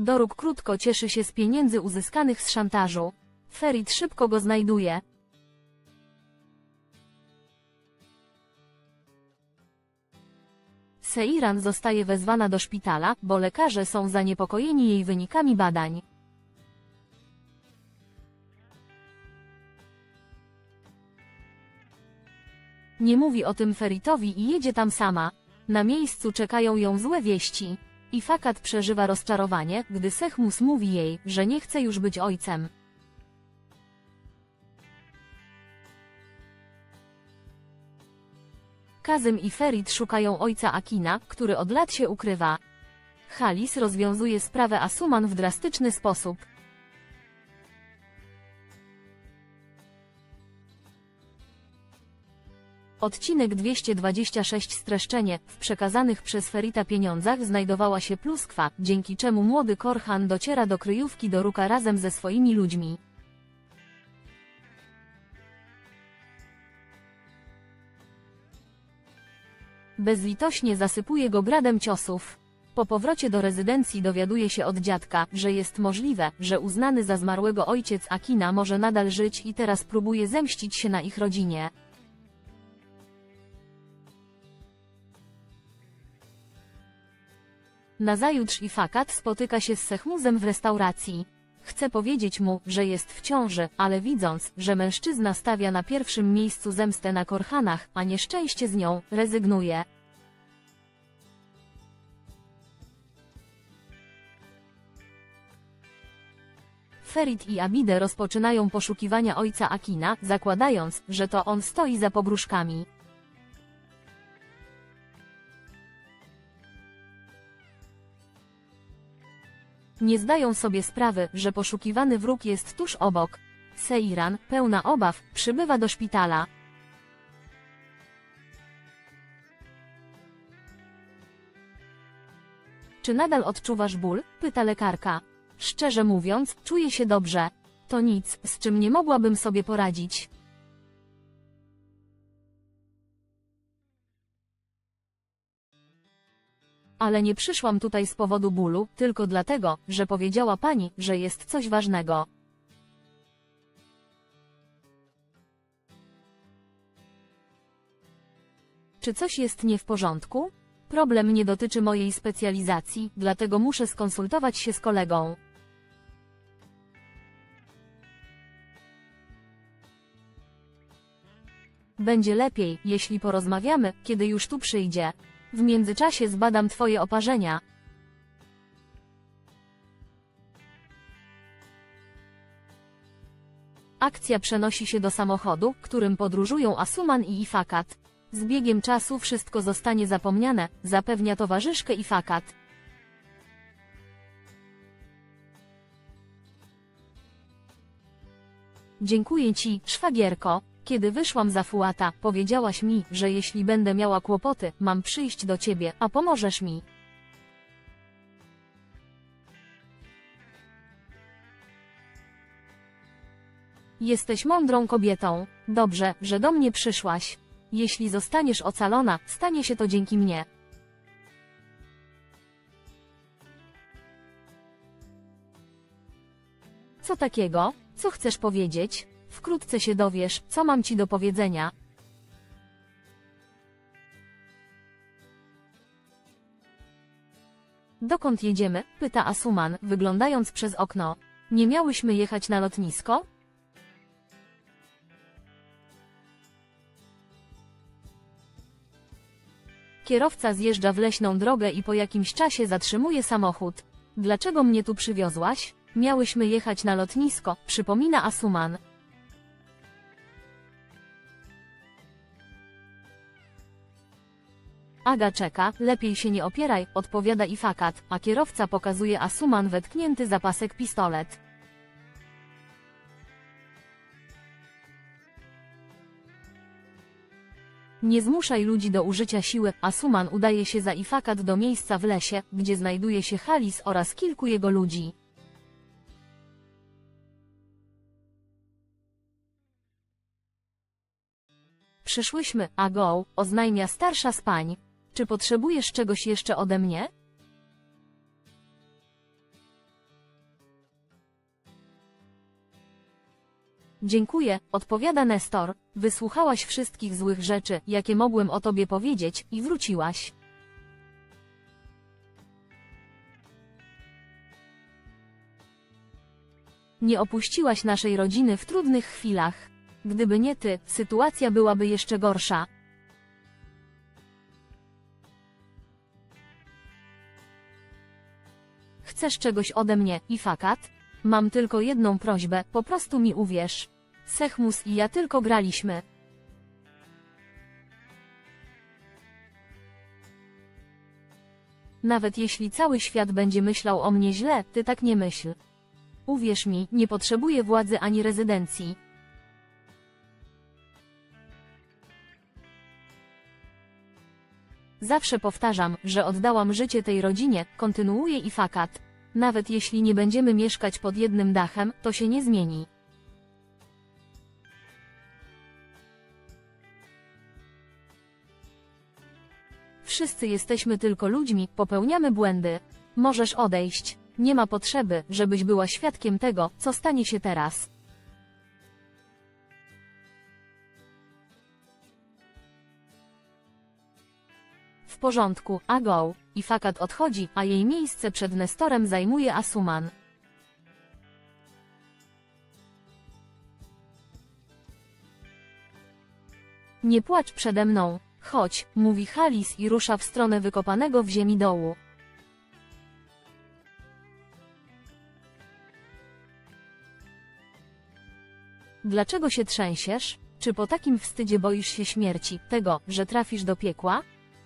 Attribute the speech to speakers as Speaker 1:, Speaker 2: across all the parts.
Speaker 1: Doruk krótko cieszy się z pieniędzy uzyskanych z szantażu. Ferit szybko go znajduje. Seiran zostaje wezwana do szpitala, bo lekarze są zaniepokojeni jej wynikami badań. Nie mówi o tym Feritowi i jedzie tam sama. Na miejscu czekają ją złe wieści. I Fakat przeżywa rozczarowanie, gdy Sehmus mówi jej, że nie chce już być ojcem. Kazym i Ferit szukają ojca Akina, który od lat się ukrywa. Halis rozwiązuje sprawę Asuman w drastyczny sposób. Odcinek 226 streszczenie. W przekazanych przez Ferita pieniądzach znajdowała się pluskwa, dzięki czemu młody Korhan dociera do kryjówki Doruka razem ze swoimi ludźmi. Bezlitośnie zasypuje go gradem ciosów. Po powrocie do rezydencji dowiaduje się od dziadka, że jest możliwe, że uznany za zmarłego ojciec Akina może nadal żyć i teraz próbuje zemścić się na ich rodzinie. Nazajutrz i Fakat spotyka się z Sehmusem w restauracji. Chce powiedzieć mu, że jest w ciąży, ale widząc, że mężczyzna stawia na pierwszym miejscu zemstę na Korhanach, a nieszczęście z nią, rezygnuje. Ferit i Abide rozpoczynają poszukiwania ojca Akina, zakładając, że to on stoi za pogróżkami. Nie zdają sobie sprawy, że poszukiwany wróg jest tuż obok. Seiran, pełna obaw, przybywa do szpitala. Czy nadal odczuwasz ból? Pyta lekarka. Szczerze mówiąc, czuję się dobrze. To nic, z czym nie mogłabym sobie poradzić. Ale nie przyszłam tutaj z powodu bólu, tylko dlatego, że powiedziała pani, że jest coś ważnego. Czy coś jest nie w porządku? Problem nie dotyczy mojej specjalizacji, dlatego muszę skonsultować się z kolegą. Będzie lepiej, jeśli porozmawiamy, kiedy już tu przyjdzie. W międzyczasie zbadam twoje oparzenia. Akcja przenosi się do samochodu, którym podróżują Asuman i Fakat. Z biegiem czasu wszystko zostanie zapomniane, zapewnia towarzyszkę i Fakat. Dziękuję ci, szwagierko. Kiedy wyszłam za Fuata, powiedziałaś mi, że jeśli będę miała kłopoty, mam przyjść do ciebie, a pomożesz mi. Jesteś mądrą kobietą. Dobrze, że do mnie przyszłaś. Jeśli zostaniesz ocalona, stanie się to dzięki mnie. Co takiego? Co chcesz powiedzieć? Wkrótce się dowiesz, co mam ci do powiedzenia. Dokąd jedziemy? Pyta Asuman, wyglądając przez okno. Nie miałyśmy jechać na lotnisko? Kierowca zjeżdża w leśną drogę i po jakimś czasie zatrzymuje samochód. Dlaczego mnie tu przywiozłaś? Miałyśmy jechać na lotnisko, przypomina Asuman. Aga czeka, lepiej się nie opieraj, odpowiada i Fakat, a kierowca pokazuje Asuman wetknięty za pasek pistolet. Nie zmuszaj ludzi do użycia siły. Asuman udaje się za Ifakat do miejsca w lesie, gdzie znajduje się Halis oraz kilku jego ludzi. Przyszłyśmy, Ago, oznajmia starsza z pań. Czy potrzebujesz czegoś jeszcze ode mnie? Dziękuję, odpowiada Nestor. Wysłuchałaś wszystkich złych rzeczy, jakie mogłem o tobie powiedzieć, i wróciłaś. Nie opuściłaś naszej rodziny w trudnych chwilach. Gdyby nie ty, sytuacja byłaby jeszcze gorsza. Chcesz czegoś ode mnie, Ifakat? Mam tylko jedną prośbę, po prostu mi uwierz. Sechmus i ja tylko graliśmy. Nawet jeśli cały świat będzie myślał o mnie źle, ty tak nie myśl. Uwierz mi, nie potrzebuję władzy ani rezydencji. Zawsze powtarzam, że oddałam życie tej rodzinie, kontynuuje Ifakat. Nawet jeśli nie będziemy mieszkać pod jednym dachem, to się nie zmieni. Wszyscy jesteśmy tylko ludźmi, popełniamy błędy. Możesz odejść. Nie ma potrzeby, żebyś była świadkiem tego, co stanie się teraz. W porządku, a go. Ifakat odchodzi, a jej miejsce przed Nestorem zajmuje Asuman. Nie płacz przede mną. Chodź, mówi Halis i rusza w stronę wykopanego w ziemi dołu. Dlaczego się trzęsiesz? Czy po takim wstydzie boisz się śmierci, tego, że trafisz do piekła?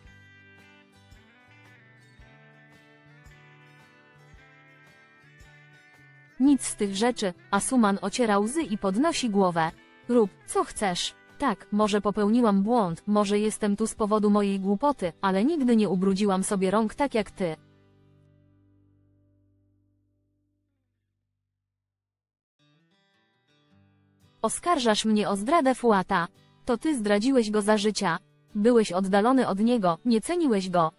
Speaker 1: Nic z tych rzeczy, Asuman ociera łzy i podnosi głowę. Rób, co chcesz. Tak, może popełniłam błąd, może jestem tu z powodu mojej głupoty, ale nigdy nie ubrudziłam sobie rąk tak jak ty. Oskarżasz mnie o zdradę Fuata. To ty zdradziłeś go za życia. Byłeś oddalony od niego, nie ceniłeś go.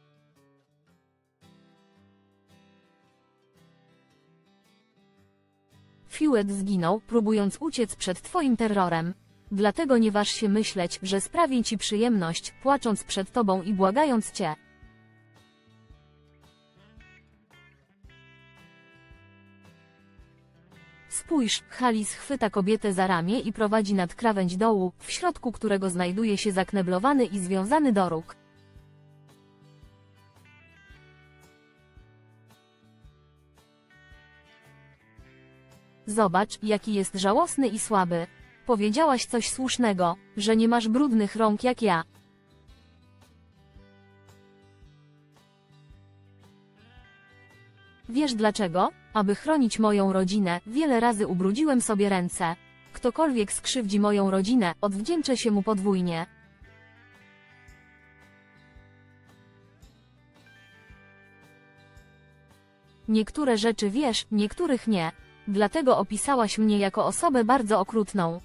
Speaker 1: Fuat zginął, próbując uciec przed twoim terrorem. Dlatego nie waż się myśleć, że sprawi ci przyjemność, płacząc przed tobą i błagając cię. Spójrz, Halis chwyta kobietę za ramię i prowadzi nad krawędź dołu, w środku którego znajduje się zakneblowany i związany do róg. Zobacz, jaki jest żałosny i słaby. Powiedziałaś coś słusznego, że nie masz brudnych rąk jak ja. Wiesz dlaczego? Aby chronić moją rodzinę, wiele razy ubrudziłem sobie ręce. Ktokolwiek skrzywdzi moją rodzinę, odwdzięczę się mu podwójnie. Niektóre rzeczy wiesz, niektórych nie. Dlatego opisałaś mnie jako osobę bardzo okrutną.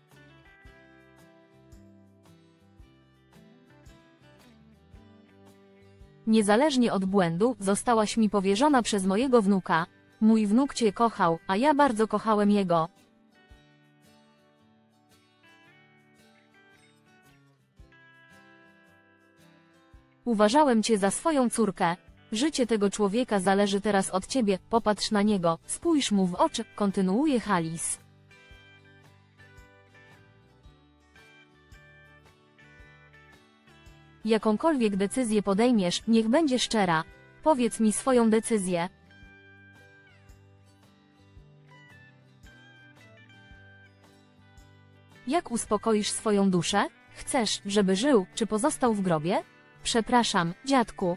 Speaker 1: Niezależnie od błędu, zostałaś mi powierzona przez mojego wnuka. Mój wnuk cię kochał, a ja bardzo kochałem jego. Uważałem cię za swoją córkę. Życie tego człowieka zależy teraz od ciebie, popatrz na niego, spójrz mu w oczy, kontynuuje Halis. Jakąkolwiek decyzję podejmiesz, niech będzie szczera. Powiedz mi swoją decyzję. Jak uspokoisz swoją duszę? Chcesz, żeby żył, czy pozostał w grobie? Przepraszam, dziadku.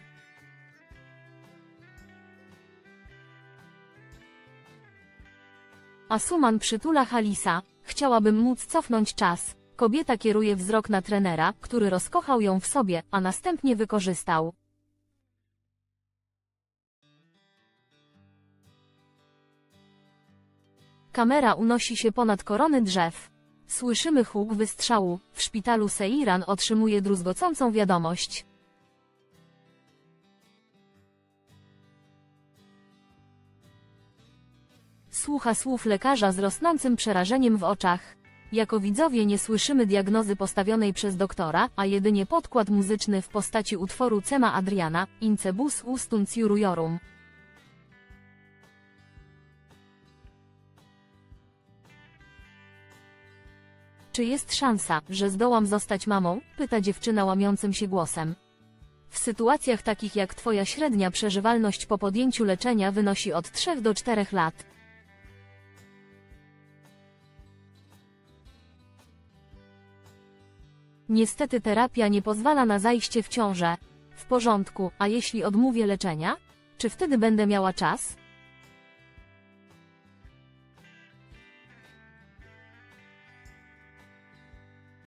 Speaker 1: Asuman przytula Halisa. Chciałabym móc cofnąć czas. Kobieta kieruje wzrok na trenera, który rozkochał ją w sobie, a następnie wykorzystał. Kamera unosi się ponad korony drzew. Słyszymy huk wystrzału. W szpitalu Seiran otrzymuje druzgocącą wiadomość. słucha słów lekarza z rosnącym przerażeniem w oczach. Jako widzowie nie słyszymy diagnozy postawionej przez doktora, a jedynie podkład muzyczny w postaci utworu Cema Adriana, Incebus Ustuns Juriorum. Czy jest szansa, że zdołam zostać mamą? Pyta dziewczyna łamiącym się głosem. W sytuacjach takich jak twoja średnia przeżywalność po podjęciu leczenia wynosi od 3 do 4 lat. Niestety terapia nie pozwala na zajście w ciążę. W porządku, a jeśli odmówię leczenia? Czy wtedy będę miała czas?